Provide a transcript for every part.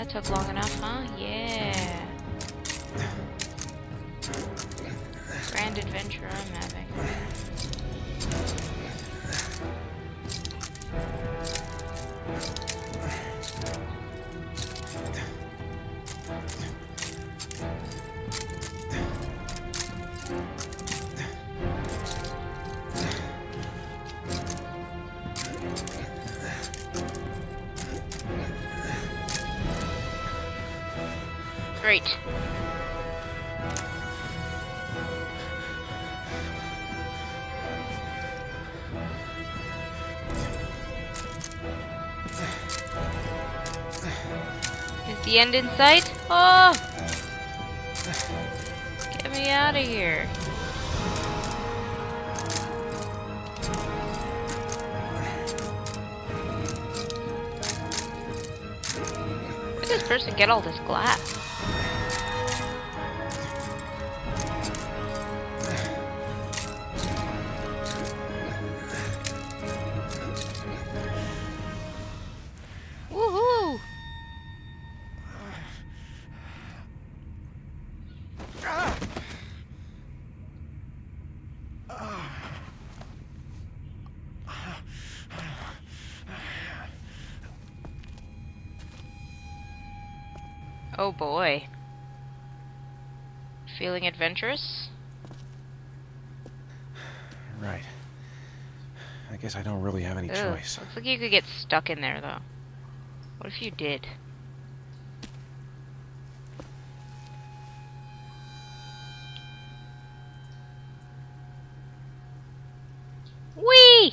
That took long enough, huh? Yeah. Grand adventure I'm having. Great. Is the end in sight? Oh! Get me out of here. Where did this person get all this glass? Woohoo! Oh boy. Feeling adventurous? Right. I guess I don't really have any choice. Looks like you could get stuck in there though. What if you did? Whee!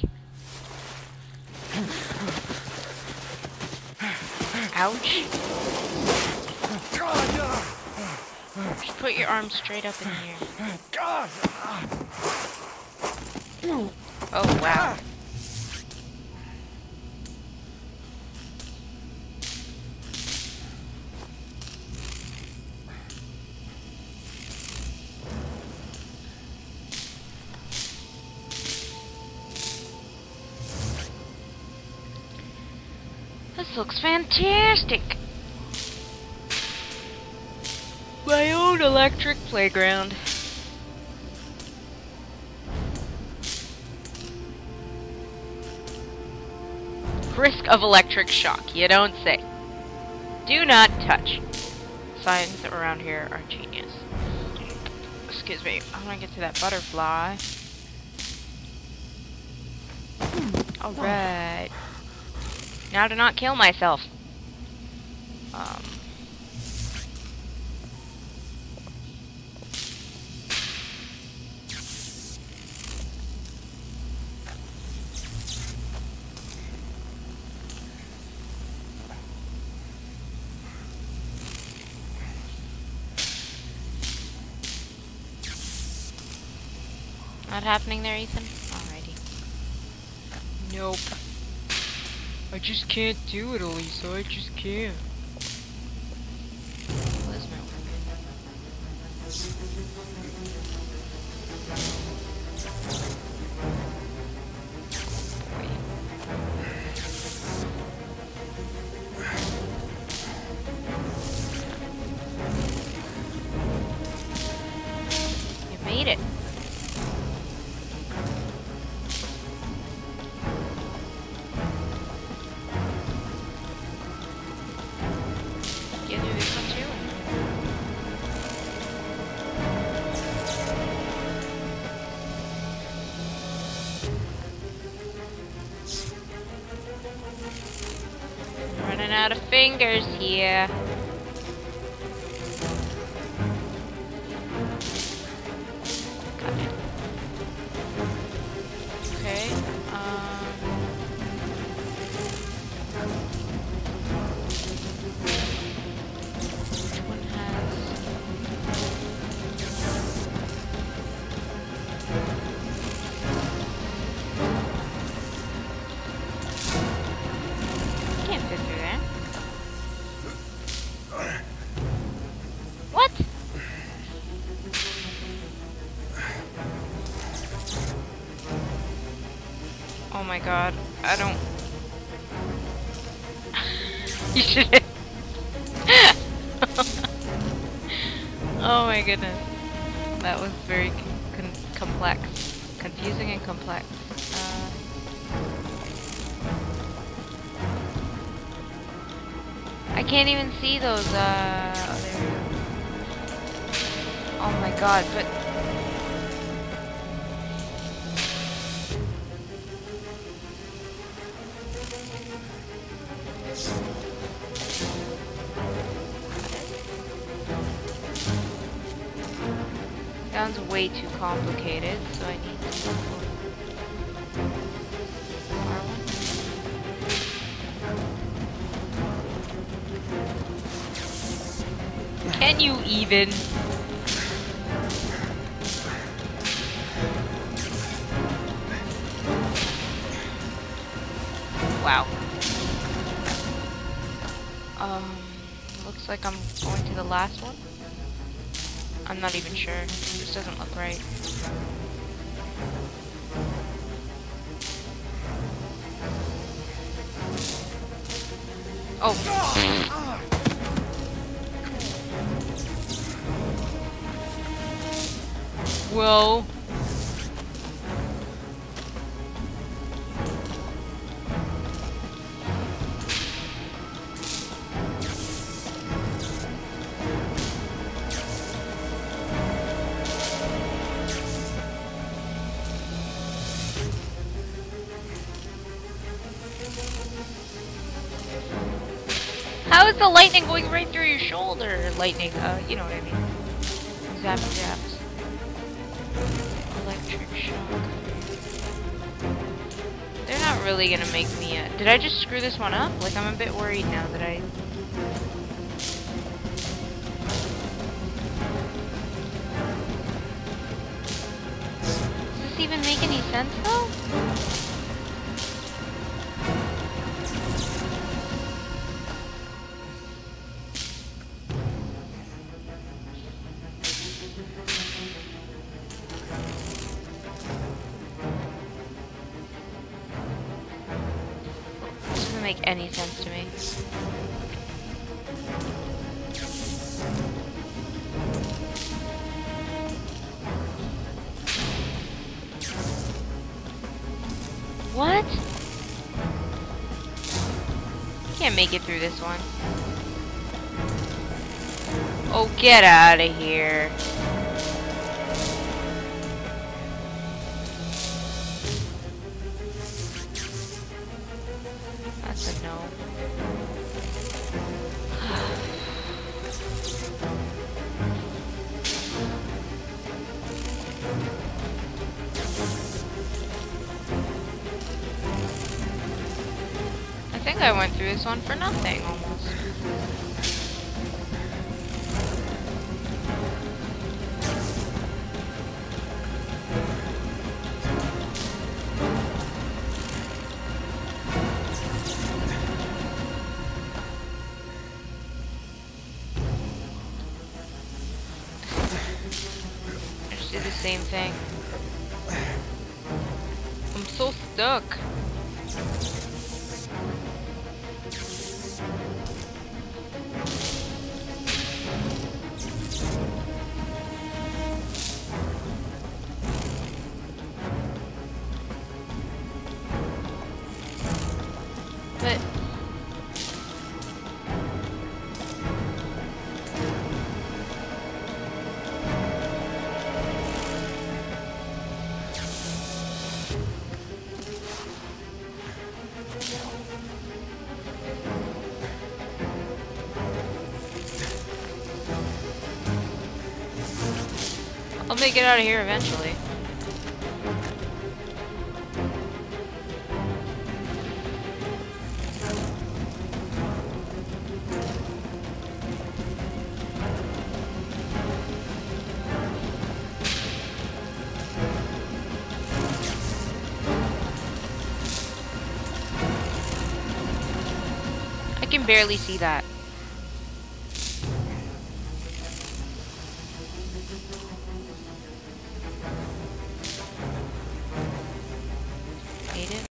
Ouch. Just put your arms straight up in the air. Oh, wow. This looks fantastic. My own electric playground. Risk of electric shock, you don't say. Do not touch. Signs around here are genius. Excuse me, I want to get to that butterfly. Alright. Now to not kill myself. Not happening there, Ethan? Alrighty. Nope. I just can't do it, Elisa. I just can't. Liz, no. You made it. Running out of fingers here. Got it. Okay. Which one has? Can't fit through there. What? Oh my god, I don't... You should... Oh my goodness. That was very complex. Confusing and complex. I can't even see those, oh, there we go. Oh my god, but... Sounds way too complicated, so I need to... Can you even? Wow. Looks like I'm going to the last one. I'm not even sure. This doesn't look right. Oh. Whoa. How is the lightning going right through your shoulder? Lightning, you know what I mean. Zap zaps. Electric shock. They're not really gonna make me did I just screw this one up? Like, I'm a bit worried now that I... Does this even make any sense, though? Make any sense to me. What? Can't make it through this one. Oh, get out of here. That's a no. I think I went through this one for nothing, almost. Do the same thing. I'm so stuck. But I'll make it out of here eventually. I can barely see that.